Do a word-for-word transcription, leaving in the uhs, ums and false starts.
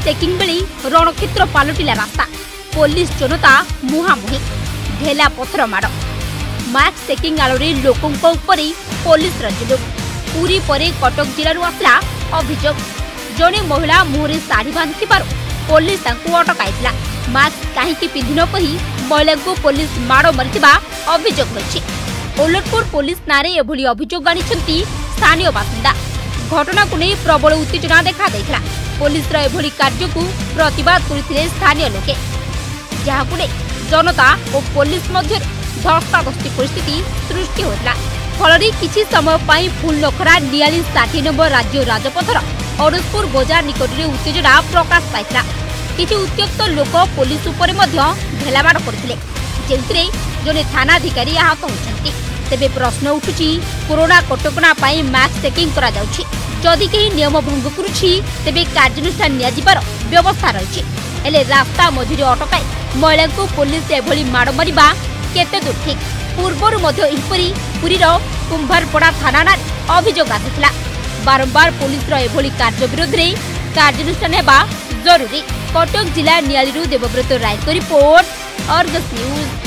Checking बेली रणक्षेत्र पालटिला रास्ता। Police जनता मुहांमुही ढेला पथर माड़ मास्क चेकिंग आलोरे लोकों उपरे पुलिस जुलुम। पुरी परे कटक जिलू आसला अभियोग। जड़े महिला मुहरे शाढ़ी बांधि पुलिस अटकाई मास्क कहीं पिंधि न कही महिला को पुलिस माड़ मारी अभियोग होइछि। ओलटपुर पुलिस नारे एभली अभियोग आनिछंती स्थानीय बासिंदा। घटना को नहीं प्रबल उत्तेजना देखा देइथिला। पुलिस रो एभली कार्य को प्रतिवाद करथिले स्थानीय लोके, जहाकु नै जनता और पुलिस मध्य धस्ताधस्ती परिस्थिति सृष्टि होइला। फलरे किछि समय पई फुलनखरा नियाली षाठी नंबर राज्य राजपथर अरसपुर बजार निकट में उत्तेजना प्रकाश पाइथिला। किछि उत्त्यक्त लोक पुलिस उपरे मध्य ढेलामाड़ करथिले, जेंथिरे जने थानाधिकारी आहत होइछंती। तेबे प्रश्न उठुछि, कोरोना कटकणा पाई मास्क चेकिंग करा जाउछि, जदि केही नियम भंग करुछि तेबे कार्यानुष्ठान निया जिबार व्यवस्था रहिछि। हेले रास्ता मझिरे अटकाई महिला को पुलिस एभली माड़ मारिबा केते दूर ठीक? पूर्वर मध्य इपरी पुरीर कुंभारपड़ा थाना अभियोग आसिथिला। बारंबार पुलिस एभली कार्य विरोध में कार्यानुष्ठान हेबा जरूरी। कटक जिला Niali Debabrata Ray report, Argus news.